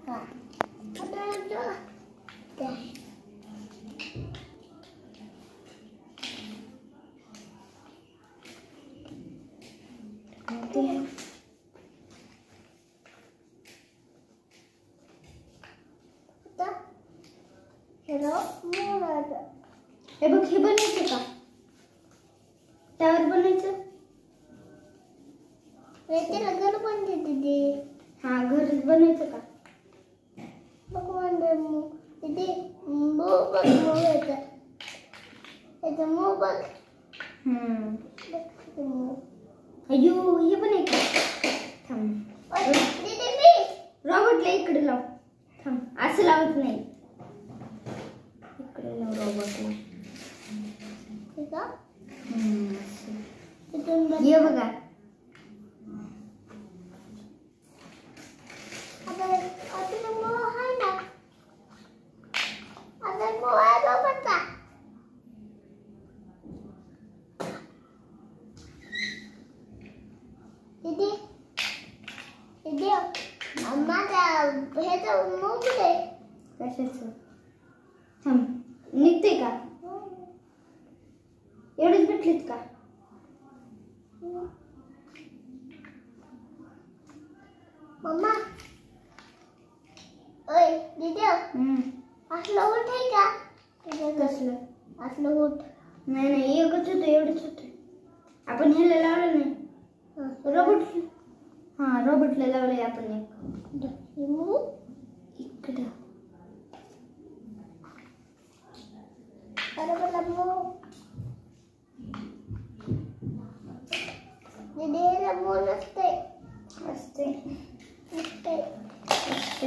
हे बघ, हे बनायचं का? त्यावर बनायचं? त्याला घर बनते दीदी. हा, घर बनायचं का? भगवान दीदी मोबाईल मोबाईलचा त्याचा मोबाईल. अयो, हे बनायचं. थांब दीदी मी रॉबर्टला इकडे लाव. थांब, असं लावत नाही, इकडे लाव रॉबर्टला. ठीक आहे. ये बघा. दीदी दीदी माझा ह्याचा मोबाईल आहे. कशाचं? थांब, निघते का? एवढेच भेटलेत का? मम्मा ओय दीदी असलं होत आहे का? कसलं असलं होत? नाही नाही, एकच होतं, एवढंच होतं. आपण ह्याला लावलं नाही. रॉबर्ट, हा रॉबर्टला लावलंय आपण एक. इकडं दीदीला बोल असते असते असते असते.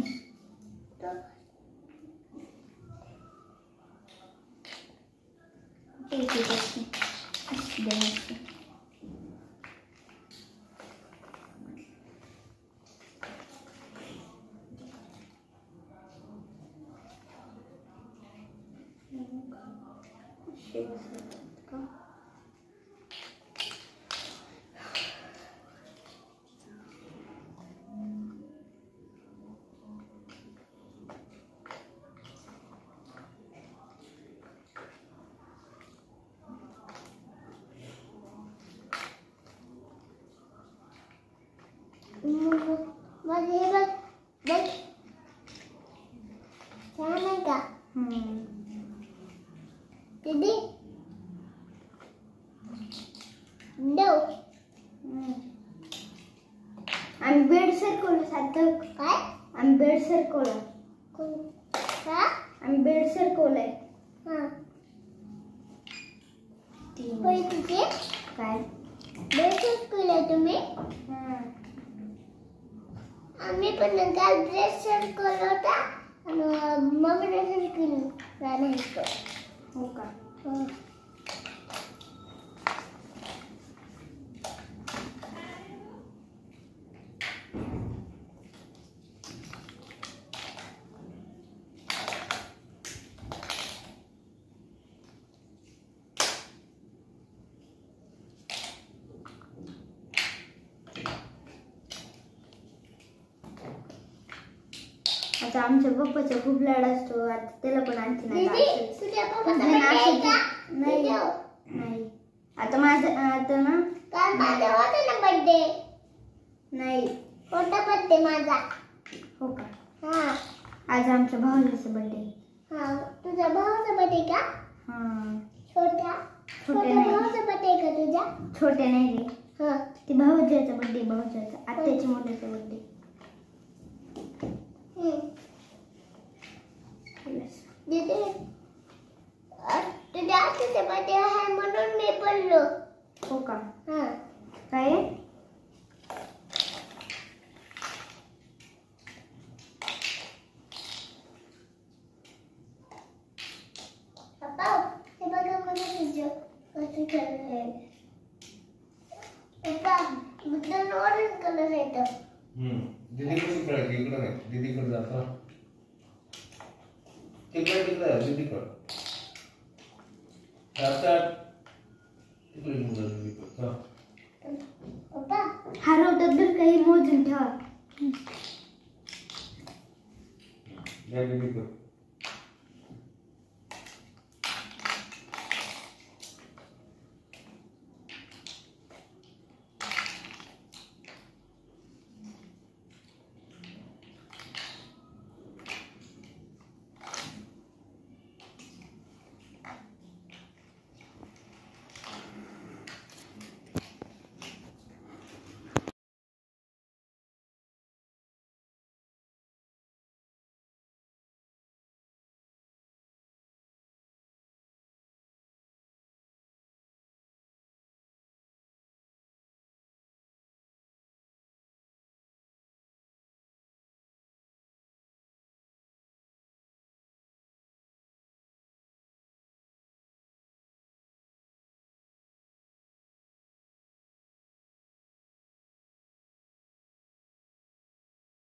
माझे हे बघ बघ छान आहे का? दीदी देव आम्ही बेड सरकवलं सारखं. काय? आम्ही बेड सरकवलं. का? आम्ही बेड सरकवलंय. हां होय तुझे काय बेड सरकवलंय तुम्ही? आम्ही पण काल ड्रेस सरकवला होता आणि मम्मीने सरकवलं राहण्याचं. हो का? आता आमच्या पप्पाचा खूप लाड असतो. आता त्याला पण आणखी नाही. तुझ्या पप्पाचा बर्थडे आहे का? नाही नाही, आता माझा आता ना काल माझा होता ना बर्थडे. नाही, कोणता बर्थडे माझा? हो का? हां आज आमच्या भावाचा बर्थडे. हां तुझ्या भावाचा बर्थडे का? हां. छोट्या भावाचा बर्थडे का तुझ्या? छोट्या नाही रे. हां ती भाऊजाचा बर्थडे. भाऊजाचा आत्याच्या मोठ्याचा बर्थडे. दीदी तुझ्या आत्याचा बर्थडे आहे म्हणून मी बोललो. हो का? हां काय? पप्पा हे बघा मला तुझं कसं कलर आहे. पप्पा मुद्दाम ऑरेंज कलर आहे तो. दीदी कशी कळायची? इकडं नाही, दीदीकडे जाता. तिकडे दीदीकडे आता तिकडे दीदीकडे. पप्पा हरवतात बरं काही मोजून ठेवा. या दीदीकडं.